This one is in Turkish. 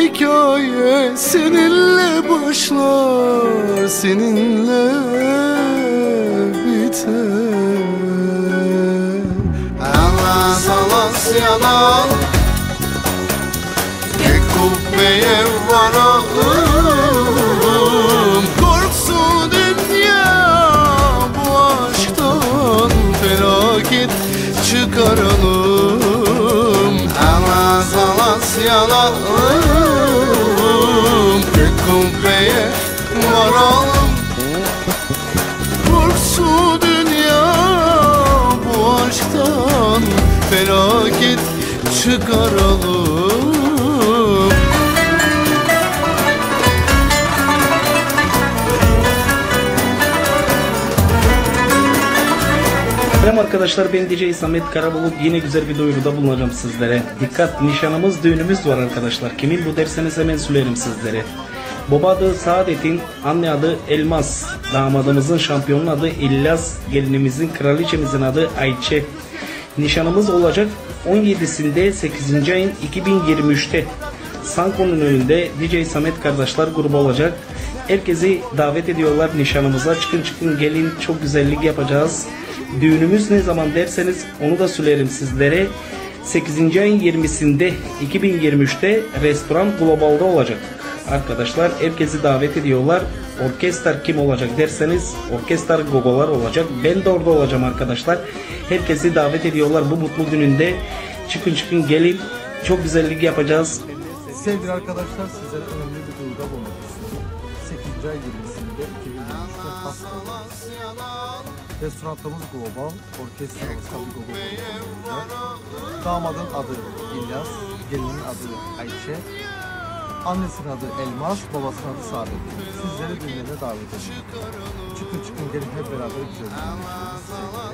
hikaye seninle başlar, seninle biter. Alas alas yalan, tek kubbeye varalım. Korksun dünya bu aşktan, felaket çıkaralım. Alas alas yalan, tek kubbeye varalım. Korksun dünya bu aşktan, felaket çıkaralım. Selam arkadaşlar, ben DJ Samet Karabulut. Yine güzel bir duyuruda bulunacağım sizlere. Dikkat, nişanımız, düğünümüz var arkadaşlar. Kimin bu derseniz hemen söylerim sizlere. Baba adı Saadet'in, anne adı Elmas, damadımızın, şampiyonun adı İlyas, gelinimizin, kraliçemizin adı Ayçe. Nişanımız olacak 17'sinde 8. ayın 2023'te. Sanko'nun önünde DJ Samet kardeşler grubu olacak. Herkesi davet ediyorlar nişanımıza. Çıkın çıkın gelin, çok güzellik yapacağız. Düğünümüz ne zaman derseniz onu da söylerim sizlere. 8. ayın 20'sinde 2023'te Restoran Global'da olacak. Arkadaşlar herkesi davet ediyorlar. Orkestra kim olacak derseniz orkestra Gogolar olacak. Ben de orada olacağım arkadaşlar. Herkesi davet ediyorlar bu mutlu gününde. Çıkın çıkın gelin. Çok güzellik yapacağız. Sevgili arkadaşlar, sizlere önemli bir duyuruda bulunmak istiyorum. 8. ay 20'sinde 2023'te Hastalığımız. Restoranımız Global, orkestramız tabii Global olacak. Damadın adı İlyas, gelinin adı Ayçe, annesinin adı Elmas, babasının adı Saadet. Sizleri düğünlerine davet ediyorum. Çıkın çıkın gelin hep beraber güzel.